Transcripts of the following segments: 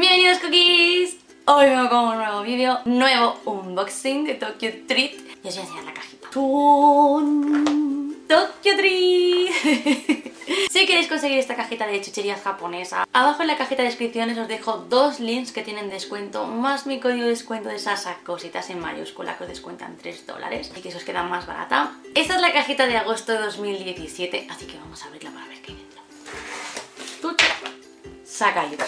Bienvenidos cookies. Hoy vengo con un nuevo vídeo, nuevo unboxing de Tokyo Treat. Y os voy a enseñar la cajita. ¡Tun! Tokyo Treat. Si queréis conseguir esta cajita de chucherías japonesa, abajo en la cajita de descripciones os dejo dos links que tienen descuento, más mi código de descuento de esas cositas en mayúscula que os descuentan $3, así que se os queda más barata. Esta es la cajita de agosto de 2017, así que vamos a abrirla para ver qué hay dentro. ¡Tucho! Saca ahí.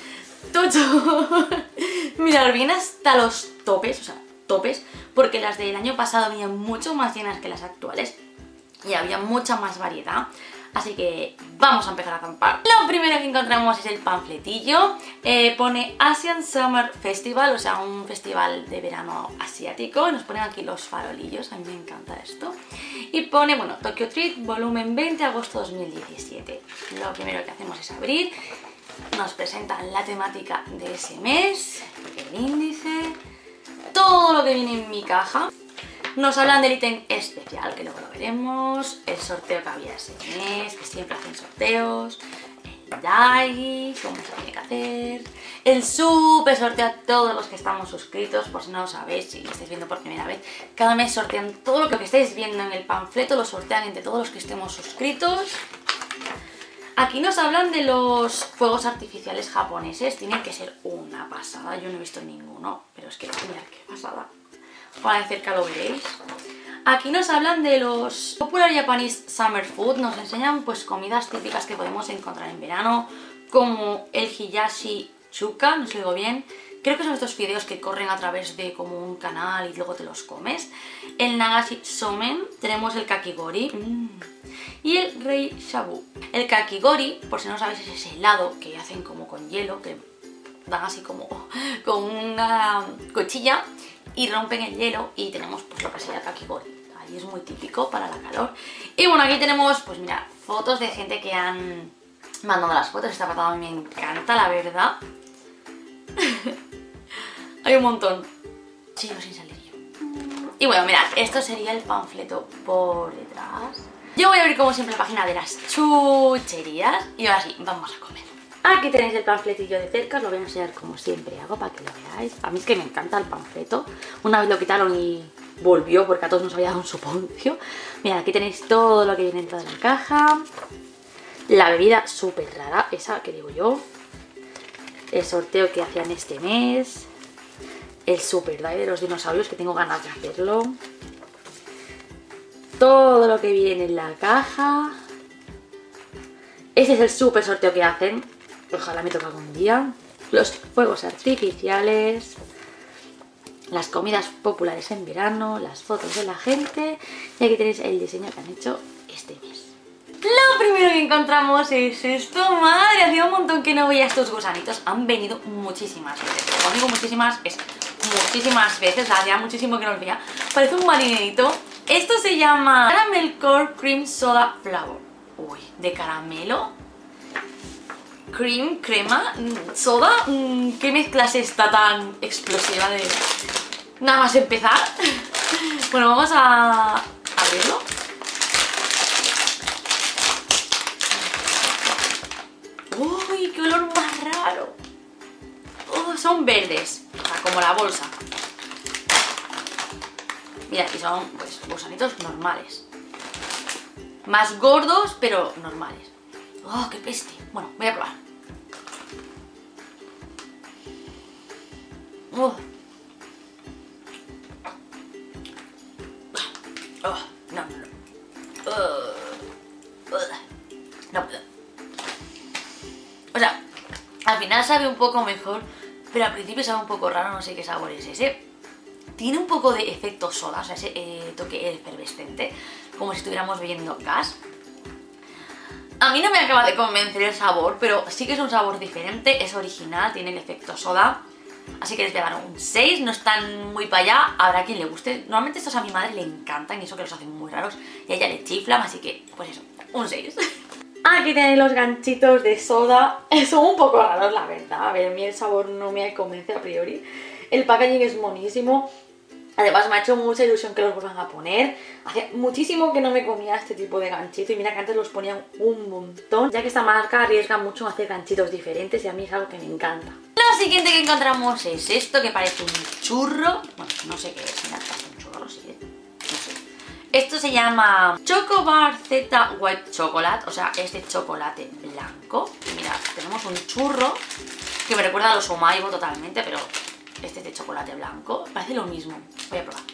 ¡Tucho! Mirad, viene hasta los topes, o sea, topes, porque las del año pasado venían mucho más llenas que las actuales y había mucha más variedad. Así que vamos a empezar a zampar. Lo primero que encontramos es el panfletillo. Pone Asian Summer Festival, o sea, un festival de verano asiático. Nos ponen aquí los farolillos, a mí me encanta esto. Y pone, bueno, Tokyo Treat, volumen 20, agosto 2017. Lo primero que hacemos es abrir. Nos presentan la temática de ese mes, el índice, todo lo que viene en mi caja. Nos hablan del ítem especial, que luego lo veremos, el sorteo que había ese mes, que siempre hacen sorteos, el Dai, cómo se tiene que hacer, el super sorteo a todos los que estamos suscritos, por si no lo sabéis, si lo estáis viendo por primera vez. Cada mes sortean todo lo que estáis viendo en el panfleto, lo sortean entre todos los que estemos suscritos. Aquí nos hablan de los fuegos artificiales japoneses, tienen que ser una pasada, yo no he visto ninguno, pero es que mirad qué pasada. Para de cerca lo veréis. Aquí nos hablan de los Popular Japanese Summer Food. Nos enseñan pues comidas típicas que podemos encontrar en verano, como el hiyashi chuka, no sé si lo digo bien. Creo que son estos fideos que corren a través de como un canal y luego te los comes. El nagashi somen, tenemos el kakigori y el rei shabu. El kakigori, por si no sabéis, es ese helado que hacen como con hielo, que dan así como con una cuchilla y rompen el hielo y tenemos pues lo que sería el kakigori. Ahí es muy típico para la calor. Y bueno, aquí tenemos pues mira, fotos de gente que han mandado las fotos. Esta patada a mí me encanta, la verdad. Hay un montón. Sigo sin salir yo. Y bueno, mirad, esto sería el panfleto por detrás. Yo voy a abrir como siempre la página de las chucherías y ahora sí, vamos a comer. Aquí tenéis el panfletillo de cerca, os lo voy a enseñar como siempre hago para que lo veáis. A mí es que me encanta el panfleto. Una vez lo quitaron y volvió porque a todos nos había dado un suponcio. Mirad, aquí tenéis todo lo que viene dentro de la caja. La bebida súper rara, esa que digo yo. El sorteo que hacían este mes. El Super Dai de los dinosaurios, que tengo ganas de hacerlo. Todo lo que viene en la caja. Ese es el super sorteo que hacen. Ojalá me toque algún día. Los fuegos artificiales. Las comidas populares en verano. Las fotos de la gente. Y aquí tenéis el diseño que han hecho este mes. Lo primero que encontramos es esto. Madre, hacía un montón que no veía estos gusanitos. Han venido muchísimas veces. Cuando digo muchísimas, es muchísimas veces. Hacía muchísimo que no los veía. Parece un marinerito. Esto se llama Caramel Core Cream Soda Flour. Uy, de caramelo. Cream, crema, soda. ¿Qué mezcla es esta tan explosiva de nada más empezar? Bueno, vamos a abrirlo. Uy, qué olor más raro. Oh, son verdes, o sea, como la bolsa. Mira, aquí son pues gusanitos normales. Más gordos, pero normales. ¡Oh, qué peste! Bueno, voy a probar. Oh. Oh, no, no, no. No puedo. O sea, al final sabe un poco mejor, pero al principio sabe un poco raro, no sé qué sabor es ese. Tiene un poco de efecto soda, o sea, ese toque efervescente, como si estuviéramos bebiendo gas. A mí no me acaba de convencer el sabor, pero sí que es un sabor diferente, es original, tiene el efecto soda. Así que les voy a dar un 6, no están muy para allá, habrá quien le guste. Normalmente estos a mi madre le encantan y eso que los hacen muy raros y a ella le chiflan, así que pues eso, un 6. Aquí tenéis los ganchitos de soda, son un poco raros la verdad, a ver, a mí el sabor no me convence a priori. El packaging es monísimo. Además me ha hecho mucha ilusión que los vuelvan a poner. Hace muchísimo que no me comía este tipo de ganchito y mira que antes los ponían un montón, ya que esta marca arriesga mucho en hacer ganchitos diferentes y a mí es algo que me encanta. Lo siguiente que encontramos es esto que parece un churro. Bueno, no sé qué es, mira, parece un churro, sí. No sé. Esto se llama Chocobar Z White Chocolate, o sea, es de chocolate blanco. Y mirad, tenemos un churro que me recuerda a los Omaibo totalmente, pero este es de chocolate blanco. Parece lo mismo. Voy a probar.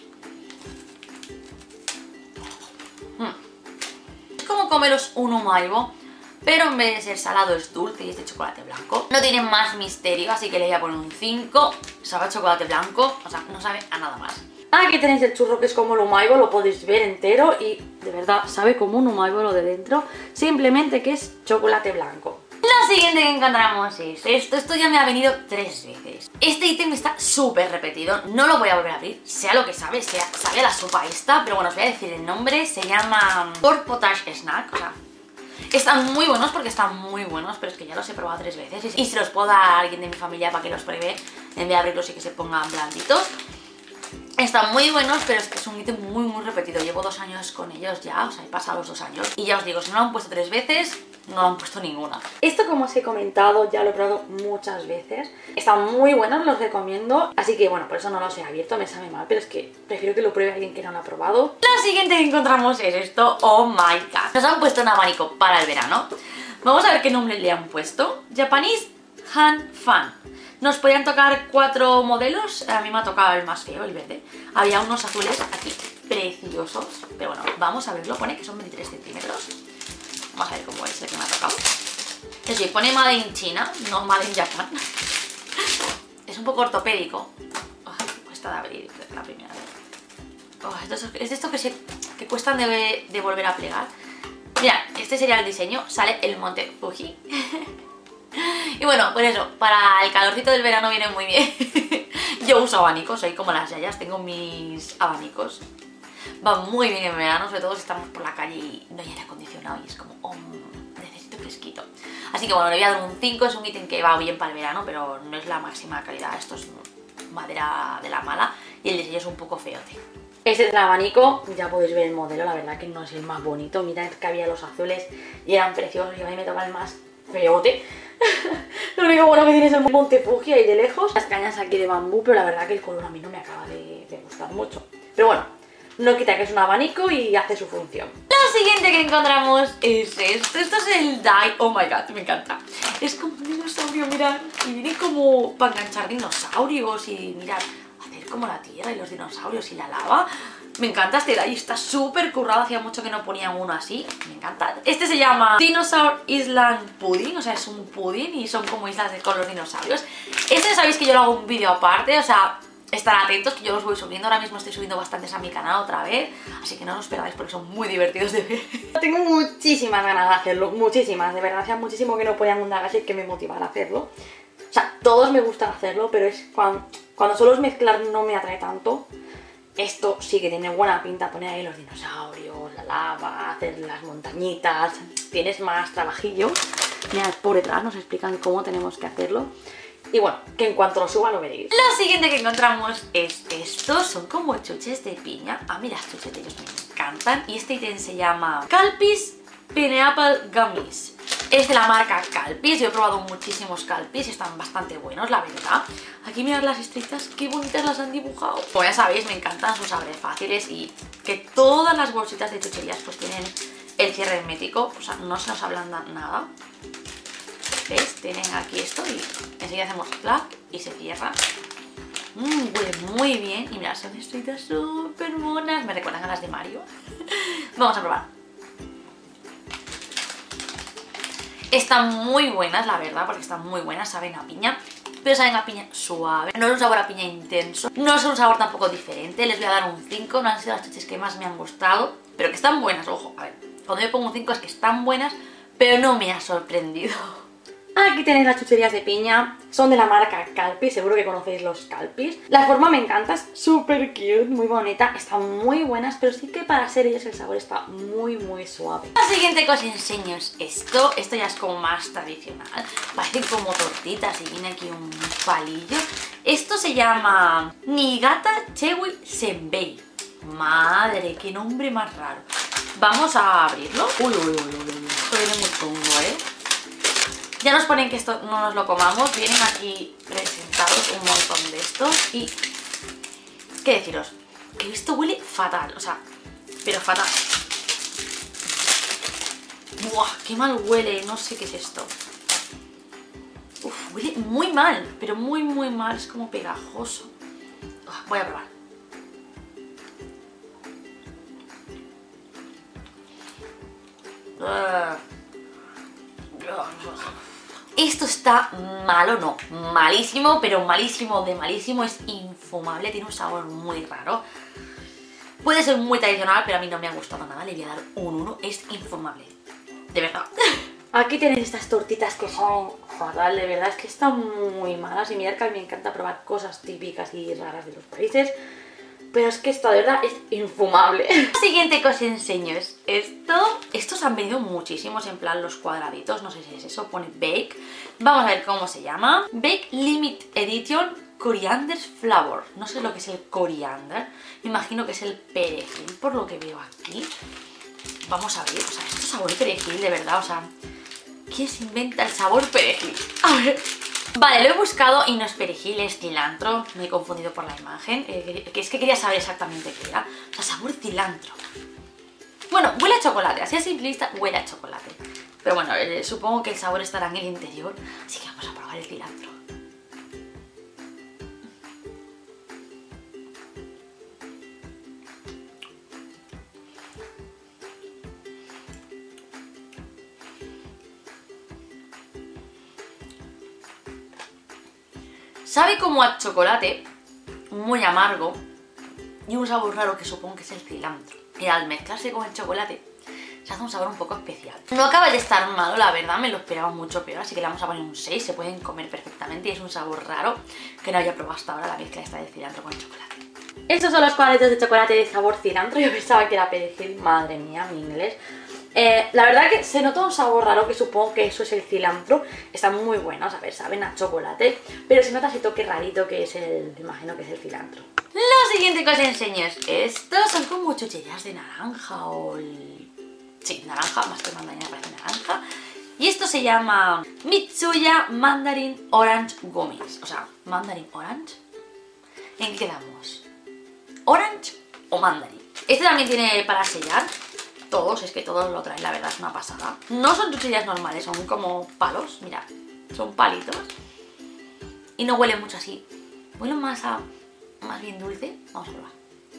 Es como comeros un Omaibo, pero en vez de ser salado es dulce y es de chocolate blanco. No tiene más misterio, así que le voy a poner un 5. Sabe a chocolate blanco, o sea, no sabe a nada más. Aquí tenéis el churro que es como el Omaibo, lo podéis ver entero y de verdad sabe como un Omaibo lo de dentro, simplemente que es chocolate blanco. Lo siguiente que encontramos es esto. Esto ya me ha venido 3 veces. Este ítem está súper repetido, no lo voy a volver a abrir, sea lo que sabe, sabe a la sopa esta, pero bueno, os voy a decir el nombre. Se llama Pork Potage Snack, o sea, están muy buenos porque están muy buenos, pero es que ya los he probado 3 veces y se los puedo dar a alguien de mi familia para que los pruebe en vez de abrirlos y que se pongan blanditos. Están muy buenos, pero es que es un ítem muy repetido. Llevo 2 años con ellos ya, o sea, he pasado los 2 años. Y ya os digo, si no lo han puesto 3 veces, no lo han puesto ninguna. Esto, como os he comentado, ya lo he probado muchas veces. Están muy buenos, los recomiendo. Así que bueno, por eso no los he abierto, me sabe mal, pero es que prefiero que lo pruebe alguien que no lo ha probado. Lo siguiente que encontramos es esto. Oh my god. Nos han puesto un abanico para el verano. Vamos a ver qué nombre le han puesto. Japanese Han Fan. Nos podían tocar 4 modelos, a mí me ha tocado el más feo, el verde. Había unos azules aquí preciosos, pero bueno, vamos a verlo. Pone que son 23 centímetros. Vamos a ver cómo es el que me ha tocado. Es decir, pone Made in China, no Made in Japan. Es un poco ortopédico. Cuesta de abrir la primera vez. Es de estos que cuestan de volver a plegar. Mirad, este sería el diseño. Sale el monte Fuji. Y bueno, pues eso, para el calorcito del verano viene muy bien. Yo uso abanicos, soy como las yayas, tengo mis abanicos. Van muy bien en verano, sobre todo si estamos por la calle y no hay aire acondicionado y es como, oh, necesito fresquito. Así que bueno, le voy a dar un 5, es un ítem que va bien para el verano, pero no es la máxima calidad, esto es madera de la mala y el diseño es un poco feote. Este es el abanico, ya podéis ver el modelo, la verdad que no es el más bonito. Mirad que había los azules y eran preciosos y a mí me toca el más feote. Lo único bueno que tiene es el monte Fuji ahí de lejos. Las cañas aquí de bambú, pero la verdad que el color a mí no me acaba de gustar mucho. Pero bueno, no quita que es un abanico y hace su función. Lo siguiente que encontramos es esto. Esto es el Die. Oh my god, me encanta. Es como un dinosaurio, mirad. Y viene como para enganchar dinosaurios y mirad, hacer como la tierra y los dinosaurios y la lava. Me encanta este die, está súper currado, hacía mucho que no ponían uno así, me encanta. Este se llama Dinosaur Island Pudding, o sea, es un pudding y son como islas con los dinosaurios. Este sabéis que yo lo hago un vídeo aparte, o sea, estar atentos que yo los voy subiendo. Ahora mismo estoy subiendo bastantes a mi canal otra vez, así que no os perdáis porque son muy divertidos de ver. Tengo muchísimas ganas de hacerlo, muchísimas, de verdad, hacía muchísimo que no ponían un Dagashi que me motivara a hacerlo. O sea, todos me gustan hacerlo, pero es cuando solo es mezclar no me atrae tanto. Esto sí que tiene buena pinta, poner ahí los dinosaurios, la lava, hacer las montañitas, tienes más trabajillo. Mirad, por detrás nos explican cómo tenemos que hacerlo. Y bueno, que en cuanto lo suba lo veréis. Lo siguiente que encontramos es estos, son como chuches de piña. A mí las chuches de ellos me encantan. Y este ítem se llama Calpis Pineapple Gummies. Es de la marca Calpis, yo he probado muchísimos Calpis y están bastante buenos, la verdad. Aquí mirad las estrellitas, qué bonitas las han dibujado. Como ya sabéis, me encantan sus abres fáciles y que todas las bolsitas de chucherías pues tienen el cierre hermético, o sea, no se nos ablanda nada. ¿Veis? Tienen aquí esto y enseguida hacemos clap y se cierra. Huele muy bien y mirad, son estrellitas súper monas, me recuerdan a las de Mario. Vamos a probar. Están muy buenas, la verdad, porque están muy buenas, saben a piña, pero saben a piña suave, no es un sabor a piña intenso, no es un sabor tampoco diferente. Les voy a dar un 5, no han sido las chuches que más me han gustado, pero que están buenas, ojo, a ver, cuando yo pongo un 5 es que están buenas, pero no me ha sorprendido. Aquí tenéis las chucherías de piña, son de la marca Calpis, seguro que conocéis los Calpis. La forma me encanta, es súper cute, muy bonita, están muy buenas, pero sí que para ser ellos el sabor está muy suave. La siguiente que os enseño es esto ya es como más tradicional, parecen como tortitas y viene aquí un palillo. Esto se llama Niigata Chewy Senbei. Madre, qué nombre más raro. Vamos a abrirlo. Uy, esto viene muy chungo, ¿eh? Ya nos ponen que esto no nos lo comamos, vienen aquí presentados. estos y... ¿Qué deciros? Que esto huele fatal, o sea, pero fatal. ¡Buah! ¡Qué mal huele! No sé qué es esto. Uf, huele muy mal, pero muy mal, es como pegajoso. Voy a probar. Esto está malo, no, malísimo, pero malísimo de malísimo, es infumable, tiene un sabor muy raro. Puede ser muy tradicional, pero a mí no me ha gustado nada, le voy a dar un 1, es infumable, de verdad. Aquí tenéis estas tortitas que son fatal, de verdad, es que están muy malas. Y mirad que a mí me encanta probar cosas típicas y raras de los países, pero es que esto de verdad es infumable. La siguiente que os enseño es esto. Estos han venido muchísimos, en plan los cuadraditos, no sé si es eso, pone Bake. Vamos a ver cómo se llama. Bake Limit Edition Coriander Flower. No sé lo que es el coriander, me imagino que es el perejil, por lo que veo aquí. Vamos a ver, o sea, esto es sabor perejil, de verdad, o sea... ¿Quién se inventa el sabor perejil? A ver... Vale, lo he buscado y no es perejil, es cilantro. Me he confundido por la imagen, es que quería saber exactamente qué era. O sea, sabor cilantro. Bueno, huele a chocolate, así a simple vista huele a chocolate. Pero bueno, supongo que el sabor estará en el interior, así que vamos a probar el cilantro. Sabe como a chocolate, muy amargo, y un sabor raro que supongo que es el cilantro. Y al mezclarse con el chocolate, se hace un sabor un poco especial. No acaba de estar malo, la verdad, me lo esperaba mucho peor, así que le vamos a poner un 6, se pueden comer perfectamente y es un sabor raro que no había probado hasta ahora la mezcla esta de cilantro con el chocolate. Estos son los cuadritos de chocolate de sabor cilantro, yo pensaba que era perejil, madre mía, mi inglés. La verdad que se nota un sabor raro, que supongo que eso es el cilantro. Están muy buenos, a ver, saben a chocolate, pero se nota ese toque rarito que es el, me imagino que es el cilantro. Lo siguiente que os enseño es estos, son como chucherías de naranja o el... Sí, naranja, más que mandarina parece naranja. Y esto se llama Mitsuya Mandarin Orange Gummies, o sea, Mandarin Orange. ¿En qué quedamos? ¿Orange o mandarin? Este también tiene para sellar. Todos, es que todos lo traen, la verdad es una pasada. No son chucherías normales, son como palos, mirad, son palitos. Y no huelen mucho así, huelen más a... más bien dulce. Vamos a probar.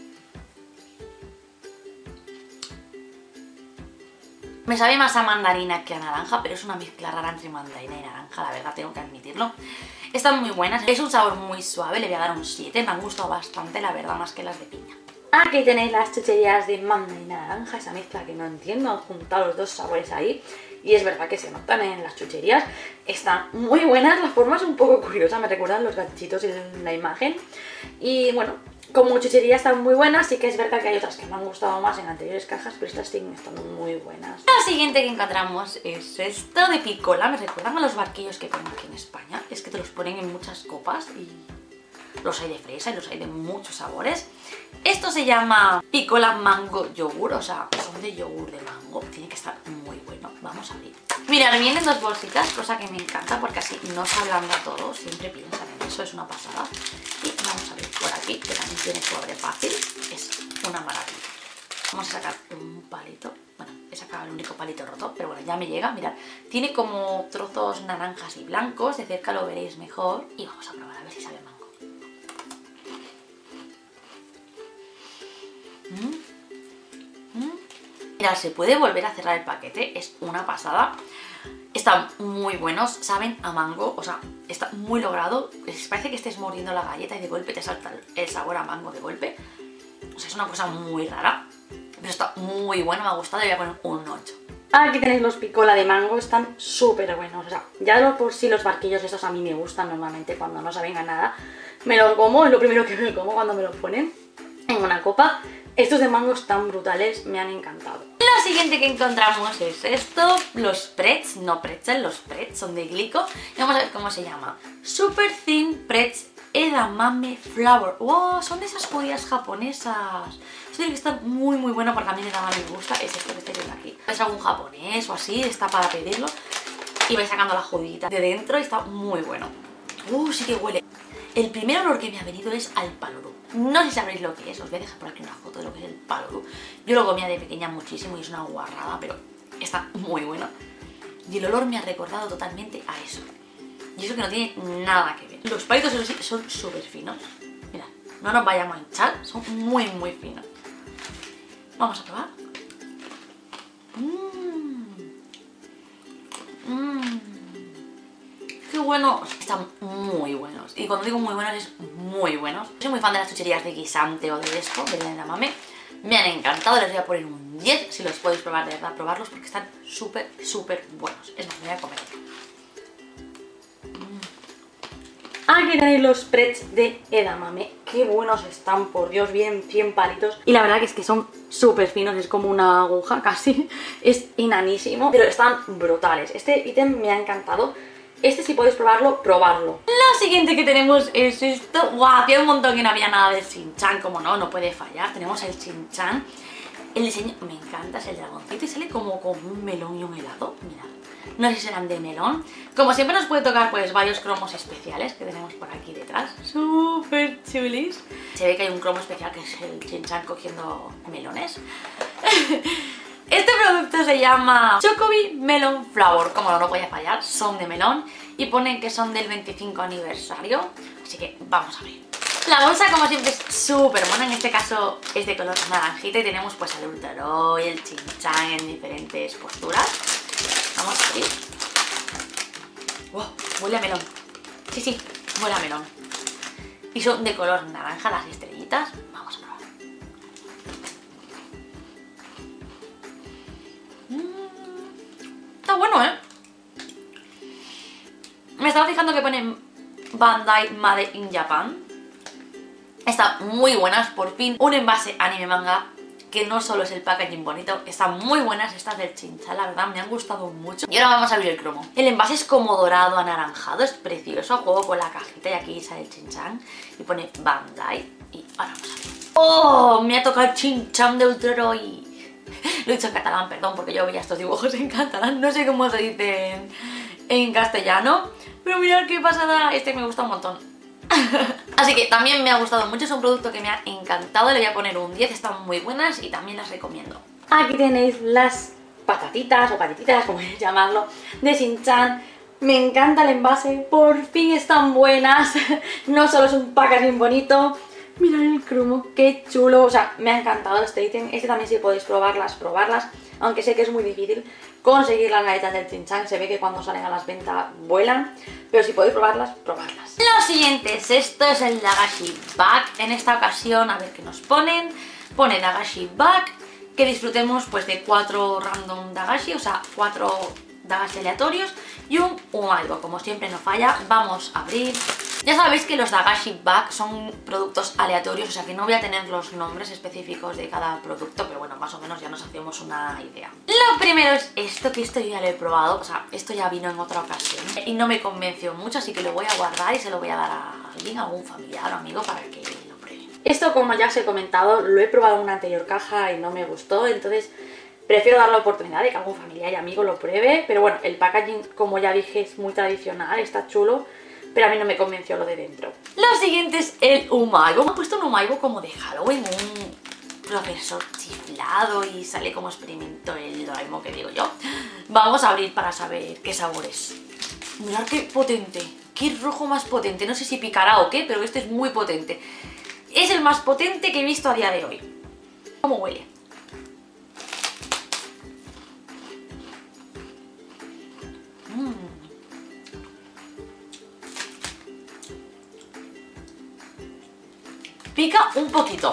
Me sabe más a mandarina que a naranja, pero es una mezcla rara entre mandarina y naranja, la verdad, tengo que admitirlo. Están muy buenas, es un sabor muy suave, le voy a dar un 7, me han gustado bastante, la verdad, más que las de piña. Aquí tenéis las chucherías de mandarina y naranja, esa mezcla que no entiendo, han juntado los dos sabores ahí. Y es verdad que se notan en las chucherías, están muy buenas, la forma es un poco curiosa, me recuerdan los gatitos en la imagen. Y bueno, como chucherías están muy buenas, sí que es verdad que hay otras que me han gustado más en anteriores cajas, pero estas siguen estando muy buenas. Lo siguiente que encontramos es esto de Piccola, me recuerdan a los barquillos que ponen aquí en España, es que te los ponen en muchas copas y... los hay de fresa y los hay de muchos sabores. Esto se llama Piccola Mango Yogur, o sea, son de yogur de mango. Tiene que estar muy bueno. Vamos a abrir. Mirad, vienen dos bolsitas, cosa que me encanta porque así no se ablanda todo. Siempre piensan en eso, es una pasada. Y vamos a ver por aquí, que también tiene sobre fácil. Es una maravilla. Vamos a sacar un palito. Bueno, he sacado el único palito roto, pero bueno, ya me llega. Mirad, tiene como trozos naranjas y blancos. De cerca lo veréis mejor. Y vamos a probar a ver si sabe mango. Mirad, se puede volver a cerrar el paquete, es una pasada. Están muy buenos, saben a mango, o sea, está muy logrado. Parece que estés mordiendo la galleta y de golpe te salta el sabor a mango de golpe. O sea, es una cosa muy rara, pero está muy bueno, me ha gustado y voy a poner un 8. Aquí tenéis los Piccola de mango, están súper buenos. O sea, ya por sí los barquillos estos a mí me gustan normalmente cuando no saben a nada. Me los como, es lo primero que me como cuando me los ponen en una copa. Estos de mango están brutales, me han encantado. Lo siguiente que encontramos es esto, los pretz, no pretzel, los pretz son de glico. Y vamos a ver cómo se llama. Super Thin Pretz Edamame Flour. ¡Wow! Son de esas judías japonesas. Esto tiene que estar muy bueno porque a mí edamame me gusta. Es esto que estáis viendo aquí. Es algún japonés o así, está para pedirlo. Y vais sacando la judita de dentro y está muy bueno. Sí que huele. El primer olor que me ha venido es al palurú. No sé si sabréis lo que es, os voy a dejar por aquí una foto de lo que es el palurú. Yo lo comía de pequeña muchísimo y es una guarrada, pero está muy bueno. Y el olor me ha recordado totalmente a eso. Y eso que no tiene nada que ver. Los palitos son súper finos. Mira, no nos vayamos a hinchar, son muy finos. Vamos a probar. ¡Qué buenos! Están muy buenos. Y cuando digo muy buenos es muy buenos. Soy muy fan de las chucherías de guisante o de esto, de edamame. Me han encantado, les voy a poner un 10 si los podéis probar, de verdad, probarlos porque están súper buenos. Es más, me voy a comer. Aquí tenéis los spreads de edamame. Qué buenos están, por Dios, bien 100 palitos. Y la verdad que es que son súper finos, es como una aguja casi. Es enanísimo, pero están brutales. Este ítem me ha encantado. Este, si podéis probarlo, probarlo. Lo siguiente que tenemos es esto. ¡Guau! Hacía un montón que no había nada del Shin-chan, como no puede fallar. Tenemos el Shin-chan. El diseño me encanta, es el dragoncito y sale como con un melón y un helado. Mirad. No sé si serán de melón. Como siempre nos puede tocar pues varios cromos especiales que tenemos por aquí detrás. Súper chulis. Se ve que hay un cromo especial que es el Shin-chan cogiendo melones. Este producto se llama Chocobi Melon Flower. Como no podía fallar, son de melón. Y ponen que son del 25 aniversario. Así que vamos a ver. La bolsa, como siempre, es súper buena. En este caso es de color naranjita. Y tenemos pues el Ultoroy y el Shin-chan en diferentes posturas. Vamos a abrir. ¡Wow! Huele a melón. Sí, huele a melón. Y son de color naranja las estrellitas. Vamos a probar. Está bueno, ¿eh? Me estaba fijando que ponen Bandai Made in Japan. Están muy buenas, por fin. Un envase anime manga que no solo es el packaging bonito, están muy buenas estas del Shin-chan, la verdad me han gustado mucho. Y ahora vamos a abrir el cromo. El envase es como dorado, anaranjado, es precioso. Juego con la cajita y aquí sale el Shin-chan y pone Bandai. Y ahora vamos a abrir. ¡Oh! Me ha tocado el Shin-chan de Ultoroy. Lo he dicho en catalán, perdón, porque yo veía estos dibujos en catalán. No sé cómo se dice en castellano, pero mirad qué pasada. Este me gusta un montón. Así que también me ha gustado mucho, es un producto que me ha encantado. Le voy a poner un 10, están muy buenas y también las recomiendo. Aquí tenéis las patatitas o patititas, como queréis llamarlo, de Shin-chan. Me encanta el envase, por fin están buenas. No solo es un packaging bonito. Mirad el cromo, qué chulo. O sea, me ha encantado este ítem. Este también, si podéis probarlas. Aunque sé que es muy difícil conseguir las galletas del Shin-chan. Se ve que cuando salen a las ventas vuelan. Pero si podéis probarlas. Lo siguiente es esto, es el Dagashi Bag. En esta ocasión, a ver qué nos ponen. Pone Dagashi Bag. Que disfrutemos pues de 4 random Dagashi, o sea, 4 Dagashi aleatorios y un Umaibo. Como siempre no falla, vamos a abrir. Ya sabéis que los Dagashi Bag son productos aleatorios, o sea que no voy a tener los nombres específicos de cada producto, pero bueno, más o menos ya nos hacemos una idea. Lo primero es esto, que esto yo ya lo he probado, o sea, esto ya vino en otra ocasión y no me convenció mucho, así que lo voy a guardar y se lo voy a dar a alguien, a algún familiar o amigo para que lo pruebe. Esto, como ya os he comentado, lo he probado en una anterior caja y no me gustó, entonces prefiero dar la oportunidad de que algún familiar y amigo lo pruebe, pero bueno, el packaging, como ya dije, es muy tradicional, está chulo, pero a mí no me convenció lo de dentro. Lo siguiente es el Umaibo. Me han puesto un Umaibo como de Halloween, un profesor chiflado y sale como experimento el Doraemon que digo yo. Vamos a abrir para saber qué sabor es. Mirad qué potente, qué rojo más potente, no sé si picará o qué, pero este es muy potente. Es el más potente que he visto a día de hoy. ¿Cómo huele? Pica un poquito.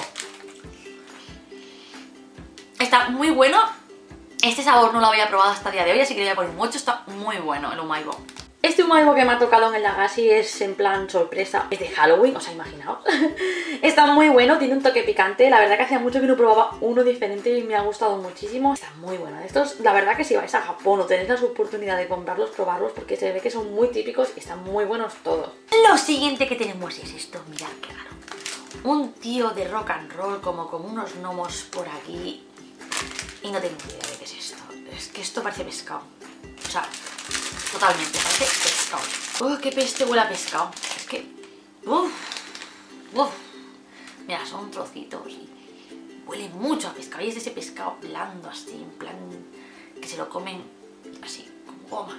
Está muy bueno. Este sabor no lo había probado hasta el día de hoy, así que le voy a poner mucho. Está muy bueno el Umaibo. Este Umaibo que me ha tocado en el Dagashi es en plan sorpresa. Es de Halloween, o sea, imaginaos. Está muy bueno, tiene un toque picante. La verdad que hacía mucho que no probaba uno diferente y me ha gustado muchísimo. Está muy bueno. Estos, la verdad que si vais a Japón o tenéis la oportunidad de comprarlos, probarlos, porque se ve que son muy típicos y están muy buenos todos. Lo siguiente que tenemos es esto, mirad qué raro. Un tío de rock and roll como con unos gnomos por aquí. Y no tengo ni idea de qué es esto. Es que esto parece pescado. O sea, totalmente, parece pescado. ¡Oh, qué peste huele a pescado! Es que Uf, uf. Mira, son trocitos y huele mucho a pescado. Y es de ese pescado blando así, en plan que se lo comen así, como goma.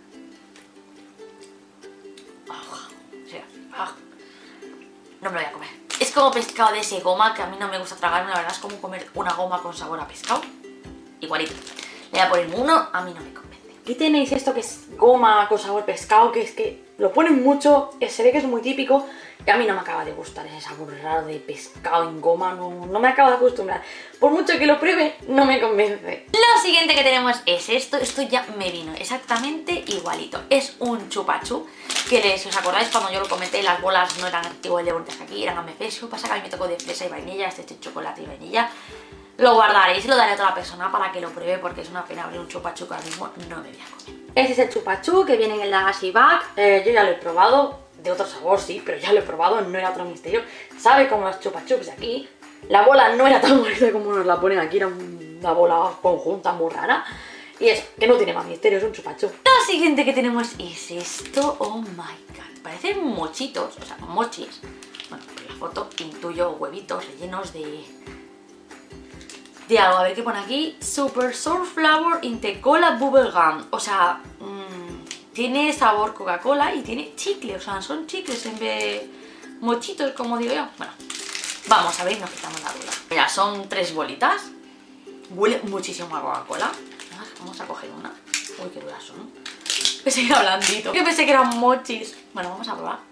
No me lo voy a comer. Es como pescado de ese goma que a mí no me gusta tragarme, la verdad es como comer una goma con sabor a pescado. Igualito. Le voy a poner uno, a mí no me convence. Aquí tenéis esto que es goma con sabor pescado, que es que lo ponen mucho, se ve que es muy típico y a mí no me acaba de gustar ese sabor raro de pescado en goma, no me acabo de acostumbrar. Por mucho que lo pruebe, no me convence. Lo siguiente que tenemos es esto ya me vino exactamente igualito. Es un chupachú, que si os acordáis cuando yo lo comenté, las bolas no eran igual de bonitas que aquí, eran amefesio, pasa que a mí me tocó de fresa y vainilla, este es de chocolate y vainilla. Lo guardaré y se lo daré a otra persona para que lo pruebe porque es una pena abrir un chupachú que ahora mismo no me voy a comer. Este es el chupachú que viene en el Dagashi Bag. Yo ya lo he probado, de otro sabor sí, pero ya lo he probado, no era otro misterio. Sabe como los chupachups de aquí. La bola no era tan bonita como nos la ponen aquí, era una bola conjunta muy rara. Y eso, que no tiene más misterio, es un chupachup. Lo siguiente que tenemos es esto, oh my god. Parecen mochitos, o sea, mochis. Bueno, por la foto intuyo huevitos rellenos de algo. A ver qué pone aquí. Super Sunflower Inte Cola Bubblegum. O sea, tiene sabor Coca-Cola y tiene chicle. O sea, son chicles en vez de mochitos, como digo yo. Bueno, vamos a ver y nos quitamos la duda. Mira, son 3 bolitas. Huele muchísimo a Coca-Cola. Vamos a coger una. Uy, qué duras son. Pensé que era blandito. Yo pensé que eran mochis. Bueno, vamos a probar.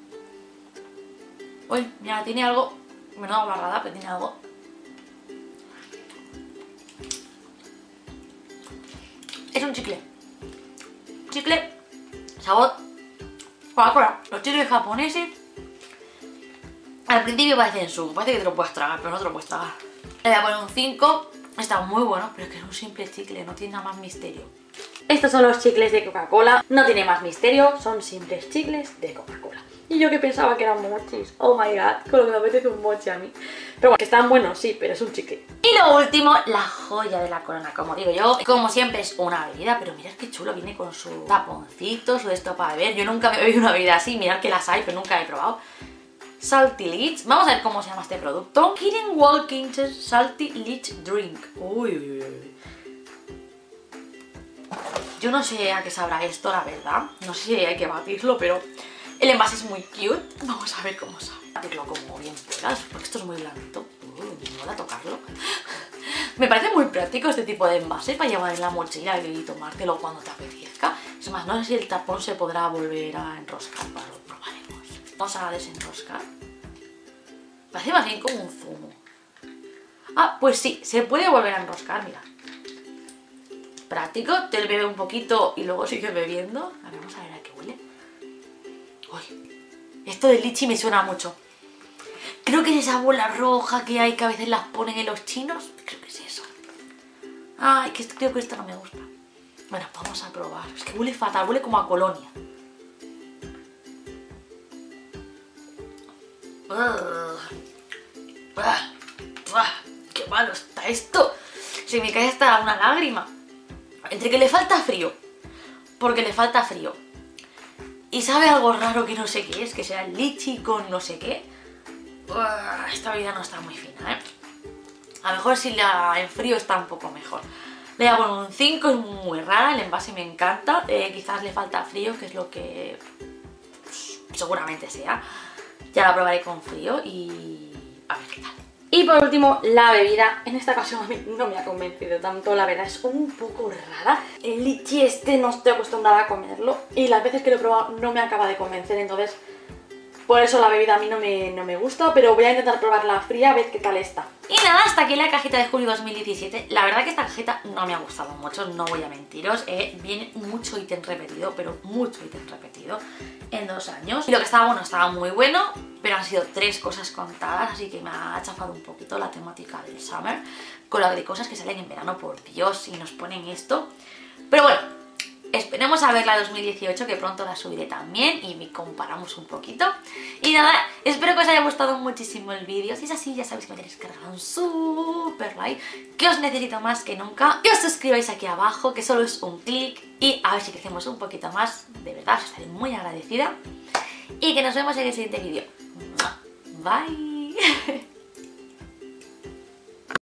Uy, mira, tiene algo. Menuda barrada, pero tiene algo. Es un chicle. Chicle, sabor Coca-Cola. Los chicles japoneses al principio parecen parece que te lo puedes tragar, pero no te lo puedes tragar. Le voy a poner un 5. Está muy bueno, pero es que es un simple chicle, no tiene nada más misterio. Estos son los chicles de Coca-Cola. No tiene más misterio, son simples chicles de Coca-Cola. Y yo que pensaba que eran mochis. Oh my god, con lo que me apetece un mochi a mí. Pero bueno, que están buenos, sí, pero es un chicle. Y lo último, la joya de la corona, como digo yo. Como siempre es una bebida, pero mirad qué chulo, viene con su taponcito, su esto para beber. Yo nunca me he bebido una bebida así, mirad que las hay, pero nunca he probado. Salty Leech, vamos a ver cómo se llama este producto. Kirin Walking's Salty Leech Drink. Uy, uy, uy. Yo no sé a qué sabrá esto, la verdad. No sé si hay que batirlo, pero el envase es muy cute. Vamos a ver cómo sabe. Batirlo como bien puedas, porque esto es muy blandito. Me mola tocarlo. Me parece muy práctico este tipo de envase para llevar en la mochila y tomártelo cuando te apetezca. Es más, no sé si el tapón se podrá volver a enroscar, para lo probaremos. Vamos a desenroscar. Parece más bien como un zumo. Ah, pues sí, se puede volver a enroscar, mira. Práctico, te bebe un poquito y luego sigue bebiendo. A ver, vamos a ver a qué huele. Uy, esto del lichi me suena mucho. Creo que es esa bola roja que hay que a veces las ponen en los chinos. Creo que es eso. Ay, que creo que esto no me gusta. Bueno, vamos a probar. Es que huele fatal, huele como a colonia. ¡Qué malo está esto! Se me cae hasta una lágrima. Entre que le falta frío, porque le falta frío, y sabe algo raro que no sé qué es, que sea el lichi con no sé qué. Esta bebida no está muy fina, ¿eh? A lo mejor si la en frío está un poco mejor. Le voy a poner un 5, es muy rara, el envase me encanta. Quizás le falta frío, que es lo que seguramente sea. Ya la probaré con frío y a ver qué tal. Y por último, la bebida. En esta ocasión a mí no me ha convencido tanto, la verdad es un poco rara. El lichi este no estoy acostumbrada a comerlo y las veces que lo he probado no me acaba de convencer, entonces por eso la bebida a mí no me gusta, pero voy a intentar probarla fría a ver qué tal está. Y nada, hasta aquí la cajita de julio 2017. La verdad que esta cajita no me ha gustado mucho, no voy a mentiros. Viene mucho ítem repetido, pero mucho ítem repetido en 2 años. Y lo que estaba muy bueno, pero han sido 3 cosas contadas, así que me ha chafado un poquito la temática del summer con la de cosas que salen en verano, por Dios, y nos ponen esto. Pero bueno, esperemos a ver la 2018, que pronto la subiré también y comparamos un poquito. Y nada, espero que os haya gustado muchísimo el vídeo. Si es así, ya sabéis que me tenéis que regalar un super like, que os necesito más que nunca. Que os suscribáis aquí abajo, que solo es un clic, y a ver si crecemos un poquito más. De verdad, os estaré muy agradecida. y que nos vemos en el siguiente vídeo. Bye.